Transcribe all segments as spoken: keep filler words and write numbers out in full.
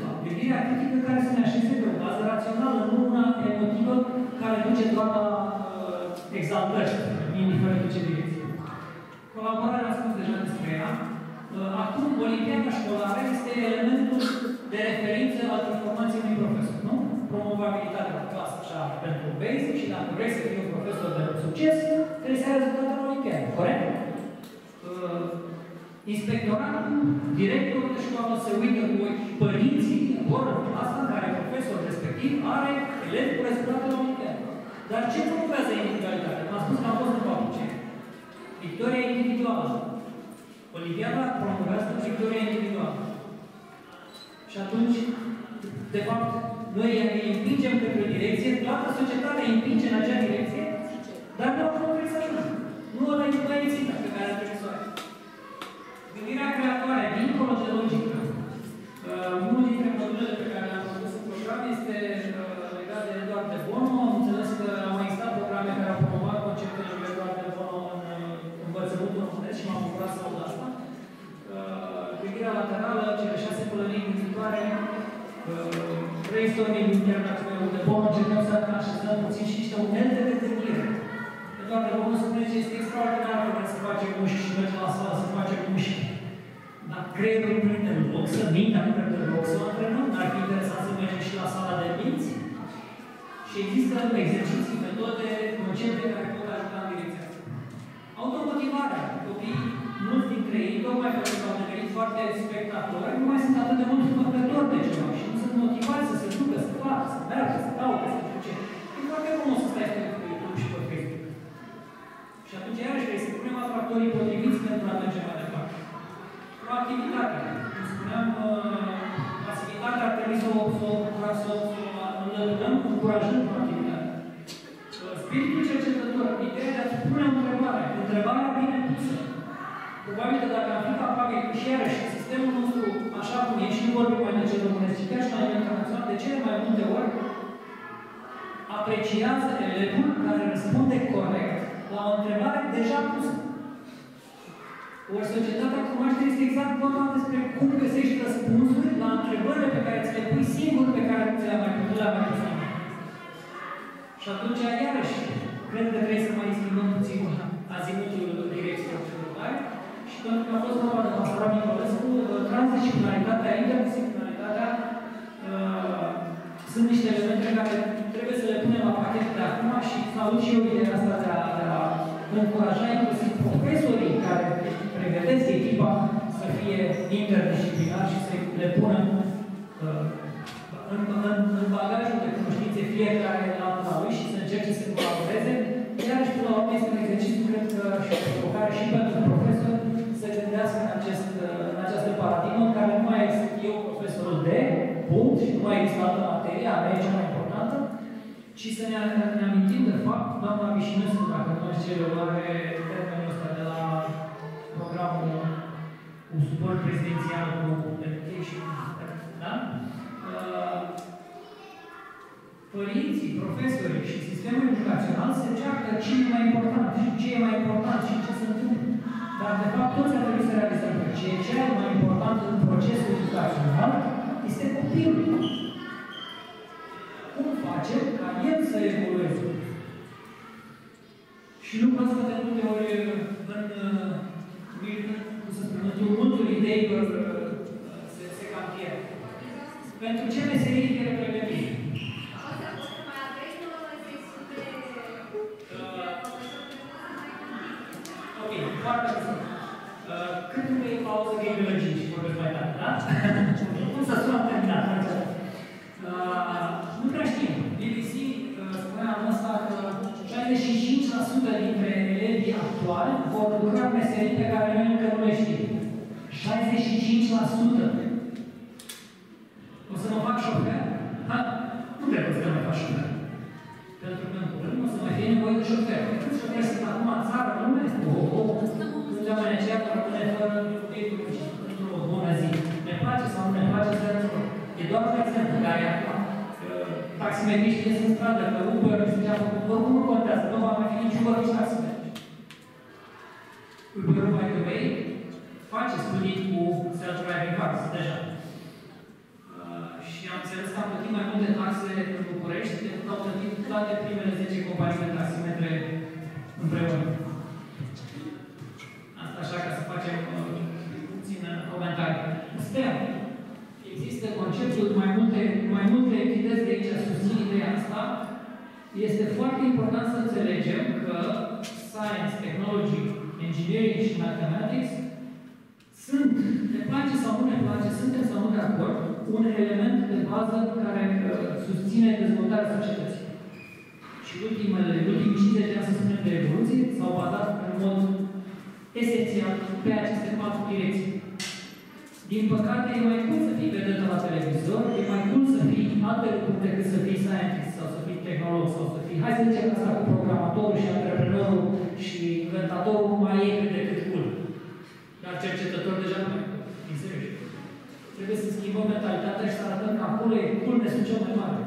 fapt. Gândirea critică care să ne așeze pe o bază rațională, nu una emotivă care duce doar la uh, exaltări, indiferent de ce direcție. Colaborarea, am spus deja despre ea. Uh, acum, Olimpiada școlară este elementul de referință al informației unui profesor, nu? Promovabilitatea de clasă așa pentru basic și dacă vrei să fii un profesor de succes, trebuie să ai rezultate la Olimpiadă, corect? Uh, inspectoratul, directorul de școală se uită cu ochi, părinții, vor în clasa în care profesorul respectiv are elevi cu rezultate la Olimpiadă. Dar ce promovează individualitatea? M-am spus că am fost în fabrice. Victoria individuală. Olimpiada promovează victoria individuală. Și atunci, de fapt, noi îi împingem către o direcție, toată societatea îi împinge în acea direcție, dar nu au trebuie să ajungă. Nu ăla e plăițită pe care trebuie să o ai. Gândirea creatoare, dincolo de logică. Uh, unul dintre modulele pe care le-am propus în program este uh, legat de Eduard de Bono. Am înțeles că au mai existat programe care au promovat conceptele lui Eduard de Bono în uh, învățământul românesc și m-am bucurat să aud asta. Uh, gândirea laterală, cele șase pălării gânditoare, uh, brainstorming internațional de Bono, încercăm să așezăm puțin și niște unelte de gândire. Eduard de Bono spune că este extraordinar că vrem să facem mușchi și mergem la sală să facem mușchi. Dar creierul nu prinde loc să mintea, nu prinde loc să o antrenăm. N-ar fi interesant să mergem și la sala de minți. Și există exerciții, metode, concepte care pot ajuta în direcția asta. Automotivarea. Copiii, mulți dintre ei, tocmai pentru că au devenit foarte spectatori, nu mai sunt atât de mult făcători de ceva și nu sunt motivați să se ducă, să facă, să meargă, să caute, să știu ce. E foarte frumos să stai pe YouTube și pe Facebook. Și atunci, iarăși, trebuie să punem atractorii potriviți pentru a merge mai departe. Proactivitatea. Cum spuneam, pasivitatea ar trebui să o înlăturăm, încurajând proactivitatea. Spiritul cercetător, ideea de a-ți pune o întrebare. Întrebarea bine pusă. Probabil că dacă am fi capabil, și iarăși, sistemul nostru, așa cum e, și nu vorbim mai de ce românesc, ci chiar și la nivel internațional, de cele mai multe ori, apreciază elevul care răspunde corect la o întrebare deja pusă. Ori societatea cunoașterii este exact vorba despre cum găsești răspunsuri la întrebările pe care ți le pui singur, pe care nu ți le-am mai putut la mai puțin. Și atunci, iarăși, cred că trebuie să mai schimbăm puțin azimutul direcției observătoare. Și pentru că a fost vorba de Pastorat Nicolescu, transdisciplinaritatea, interdisciplinaritatea uh, sunt niște elemente care trebuie să le punem la pachet de acum și salut și eu ideea asta de a, de a încuraja inclusiv profesorii care pregătesc echipa să fie interdisciplinari și să le pună uh, în, în, în bagajul de cunoștințe fiecare la lui și să încerce să colaboreze. Iarăși, până la urmă, este un exercițiu, cred că, și o provocare și pentru profesor să gândească în, acest, în această paradigmă în care nu mai este eu profesorul de punct și nu mai există altă materie, a mea e cea mai importantă, ci să ne, ne amintim de fapt, doamna Vișinescu, dacă nu știu ce are termenul ăsta de la programul cu suport prezidențial cu education, da? Uh, părinții, profesorii și sistemul educațional se ceartă ce e mai important și ce e mai important și ce se întâmplă. Dar, de fapt, toți ar trebui să realizăm că ce e cel mai important în procesul educațional este copilul. Cum facem ca el să evolueze? Și lucrul ăsta de multe ori în, cum să spun, în tumultul ideilor se, se cam pierde. Pentru ce meserii trebuie pregătit? Ok, foarte bine. Cât nu e pauză că e biologie și vorbesc mai tare, da? Cum să sună terminat? Nu prea știm. B B C spunea anul ăsta că șaizeci și cinci la sută dintre elevii actuali vor lucra meserii pe care noi încă nu le știm. șaizeci și cinci la sută. O să mă fac șofer? Ha? Nu trebuie să mă fac șofer. Pentru că în curând o să mai fie nevoie de șofer. Câți șoferi sunt acum în țară, nu mai este o o. Câți oameni aceia care rămâne fără într-o bună zi. Ne place sau nu ne place să răspund. E doar un exemplu care e acum. Taximetriști ies în stradă, că Uber, nu știu ce a făcut, oricum nu contează, nu va mai fi nici Uber, nici taximetriști. Uber, by the way, face studii cu self-driving cars, deja. Uh, multe taxe în București decât au plătit toate primele zece companii de taximetre împreună. Asta așa ca să facem uh, puțin comentarii. Sper, există conceptul, mai multe, mai multe entități de aici susțin ideea asta. Este foarte important să înțelegem că science, technology, engineering și mathematics sunt, ne place sau nu ne place, suntem sau nu de acord, un element de bază care uh, susține dezvoltarea societății. Și ultimele, ultimii cincizeci de ani, să spunem, de evoluție s-au bazat în mod esențial pe aceste patru direcții. Din păcate, e mai cool să fii vedetă la televizor, e mai cool să fii alte lucruri decât să fii scientist sau să fii tehnolog sau să fii... Hai să zicem asta cu programatorul și antreprenorul și inventatorul mai e decât cool. Dar cercetător deja nu e cool. Din serios. Trebuie să schimbăm mentalitatea și să arătăm că acolo e coolness cel mai mare.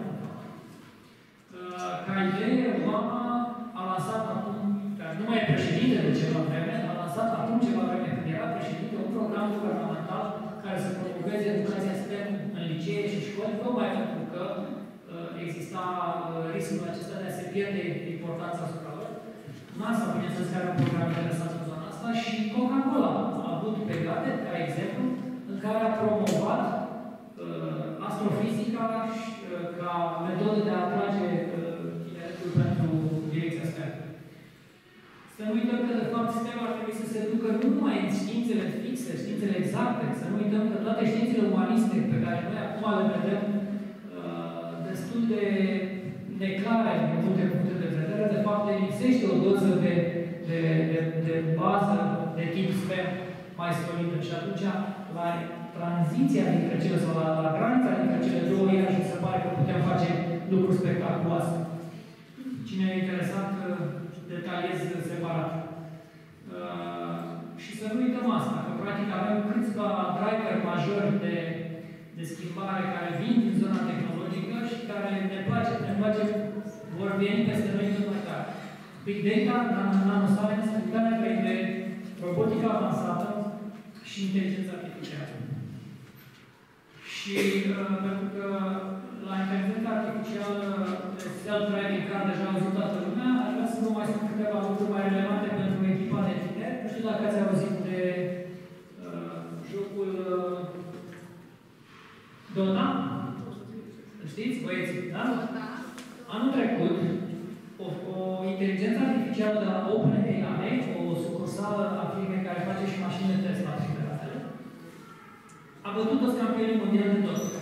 Ca idee, Obama a lansat acum, care nu mai e președinte de ceva vreme, a lansat acum ceva vreme când era președinte, un program guvernamental care să promoveze educația STEM în licee și școli, tocmai pentru că uh, exista uh, riscul acesta de a se pierde importanța asupra lor. NASA, bineînțeles, care are un program interesant în zona asta și Coca-Cola a avut pegate, ca exemplu, în care a promovat uh, astrofizica și, uh, ca metodă de a atrage uh, tineretul pentru direcția STEM. Să nu uităm că, de fapt, STEM ar trebui să se ducă nu numai în științele fixe, științele exacte, să nu uităm că toate științele umaniste pe care noi acum le vedem uh, destul de neclare din multe puncte de vedere, de fapt, le lipsește o doză de, de, de, de bază de tip STEM mai solidă. Și atunci, la tranziția dintre cele, sau la, la granița dintre cele două, iar și se pare că putem face lucruri spectaculoase. Cine e interesat, detaliez separat. Uh, și să nu uităm asta, că practic avem câțiva driver majori de, de schimbare care vin din zona tehnologică și care ne place, ne place, vor veni peste noi tot mai tare. Big Data, nanoscience, lucrarea trei D, robotica avansată și inteligența artificială. Și uh, pentru că la inteligența artificială, self-driving car deja a auzit toată lumea, aș vrea să vă mai spun câteva lucruri mai relevante pentru echipa de tineri. Nu știu dacă ați auzit de uh, jocul uh, Dota. Știți, băieții, da? Anul trecut, o, o inteligență artificială de la OpenAI, o sucursală a firmei care face și mașini de Tesla și de altele, a bătut toți campionii mondiali de tot.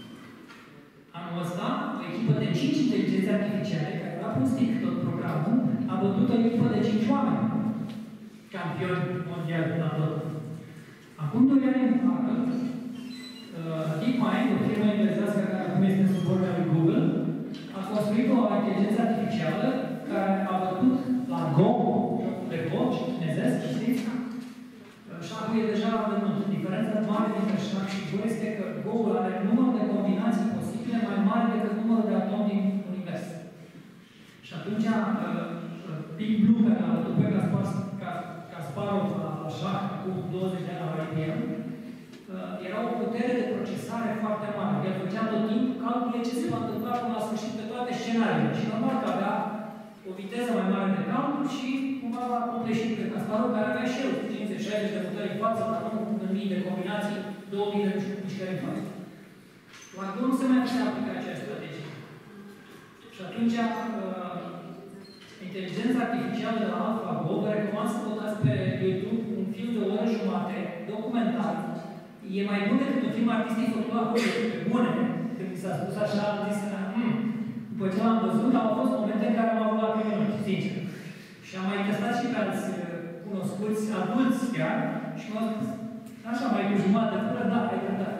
Anul ăsta, o echipă de cinci inteligențe artificiale, care a pus tot programul, a bătut o echipă de cinci oameni campioni mondiali la tot. Acum doi ani în față, uh, DeepMind, o firmă engleză care acum este în subordia lui Google, a construit o inteligență artificială care a bătut la Go, de Go, și chinezesc, știți? Șahul e deja la văzut. Diferența mare dintre șah și Go este că Go-ul are număr de combinații posibile mai mare decât numărul de atomi din univers. Și atunci, uh, Big Blue, care a bătut pe Kasparov la șah cu douăzeci de ani la I B M, uh, era o putere de procesare foarte mare. El făcea tot timpul calcule ce se va întâmpla până la sfârșit pe toate scenariile. Și normal că avea o viteză mai mare de calcul și cumva va compleși pe Kasparov, care avea și el cincizeci șaizeci de puteri în față, dar nu în mii de combinații, două mii de mișcări în față. La Go nu se mai putea aplica aceeași strategie. Și atunci, uh, inteligența artificială de la AlphaGo, vă recomand să căutați pe YouTube un film de o oră jumate, documentar. E mai bun decât un film artistic făcut la Hollywood, pe bune. Când mi s-a spus așa, am zis, mm. După ce l-am văzut, au fost momente în care am avut lacrimi, sincer. Și am mai testat și pe alți cunoscuți, adulți chiar, și m-au spus, așa, mai cu jumătate de până, da, ai cântat.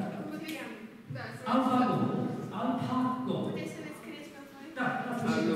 AlphaGo. AlphaGo. Puteți să ne scrieți pe voi? Da, la sfârșit.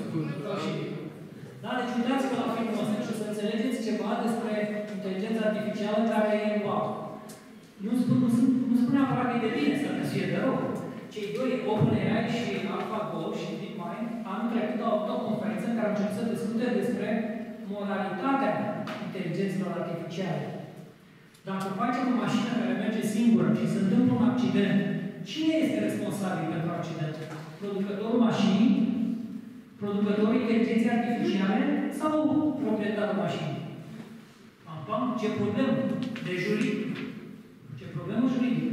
Da, deci uitați-vă la filmul ăsta și o să înțelegeți ceva despre inteligența artificială care e wow. Nu spun, nu, nu spun neapărat că e de bine să ne fie de rău. Cei doi, OpenAI și AlphaGo și DeepMind, anul trecut au avut o conferință în care au început să discute despre moralitatea inteligențelor artificiale. Dacă facem o mașină care merge singură și se întâmplă un accident, cine este responsabil pentru accident? Producătorul mașinii, producătorul inteligenței artificiale sau proprietarul mașinii? Pam, pam, ce problemă de juridic. Ce problemă juridică.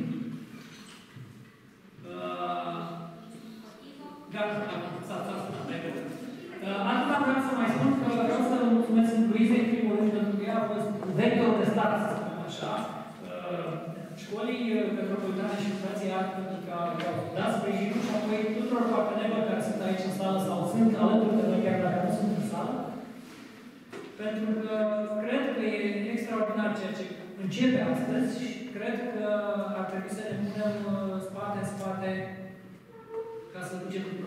Uh, Gata, s-a spus trecut. Atâta vreau să mai spun că vreau să mulțumesc Luizei, în primul rând, pentru că ea a fost vectorul de stat, să spunem așa, școlii metropolitane și fundației Art, pentru că au dat sprijinul și apoi tuturor partenerilor care sunt aici în sală sau sunt alături de noi, chiar dacă nu sunt în sală, pentru că cred că e extraordinar ceea ce începe astăzi și cred că ar trebui să ne punem spate în spate ca să ducem